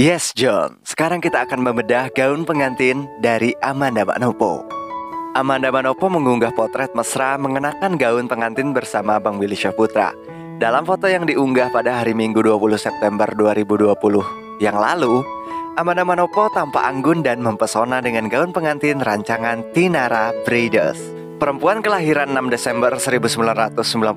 Yes, John. Sekarang kita akan membedah gaun pengantin dari Amanda Manopo. Amanda Manopo mengunggah potret mesra mengenakan gaun pengantin bersama Bang Billy Syahputra. Dalam foto yang diunggah pada hari Minggu 20 September 2020 yang lalu, Amanda Manopo tampak anggun dan mempesona dengan gaun pengantin rancangan Tinara Briders. Perempuan kelahiran 6 Desember 1999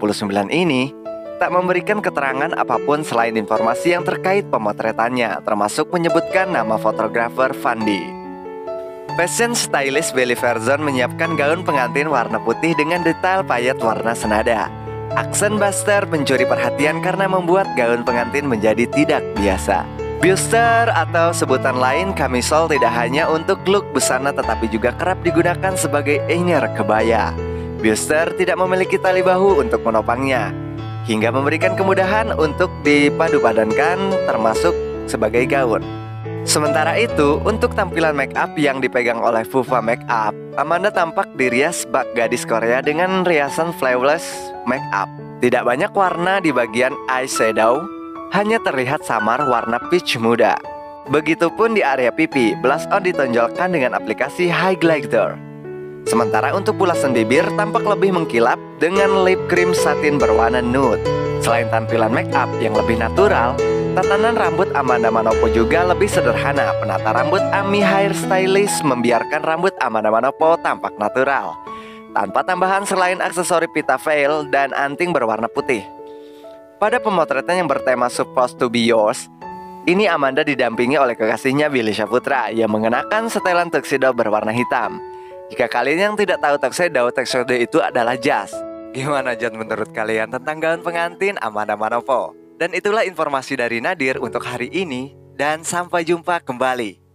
ini tak memberikan keterangan apapun selain informasi yang terkait pemotretannya, termasuk menyebutkan nama fotografer Fandi. Fashion stylist Belly Verzon menyiapkan gaun pengantin warna putih dengan detail payet warna senada. Aksen buster mencuri perhatian karena membuat gaun pengantin menjadi tidak biasa. Buster atau sebutan lain kamisol tidak hanya untuk look busana tetapi juga kerap digunakan sebagai inner kebaya. Buster tidak memiliki tali bahu untuk menopangnya, hingga memberikan kemudahan untuk dipadu-padankan termasuk sebagai gaun. Sementara itu, untuk tampilan make up yang dipegang oleh Fuva Makeup, Amanda tampak dirias bak gadis Korea dengan riasan flawless make up. Tidak banyak warna di bagian eyeshadow, hanya terlihat samar warna peach muda. Begitupun di area pipi, blush on ditonjolkan dengan aplikasi highlighter. Sementara untuk bulasan bibir tampak lebih mengkilap dengan lip cream satin berwarna nude. Selain tampilan make up yang lebih natural, tatanan rambut Amanda Manopo juga lebih sederhana. Penata rambut Ami Hairstylist membiarkan rambut Amanda Manopo tampak natural, tanpa tambahan selain aksesori pita veil dan anting berwarna putih. Pada pemotretan yang bertema Supposed to be Yours, ini Amanda didampingi oleh kekasihnya Billy Syahputra yang mengenakan setelan tuxedo berwarna hitam. Jika kalian yang tidak tahu tuxedo itu adalah jas. Gimana John menurut kalian tentang gaun pengantin Amanda Manopo? Dan itulah informasi dari Nadir untuk hari ini, dan sampai jumpa kembali.